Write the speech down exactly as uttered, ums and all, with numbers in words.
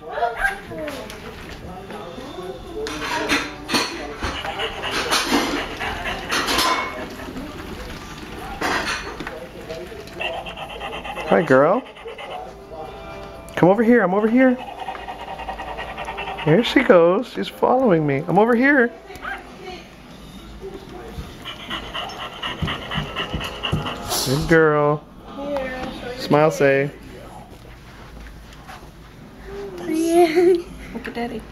Hi, girl. Come over here. I'm over here. Here she goes. She's following me. I'm over here. Good girl. Smile, say. Look at Daddy.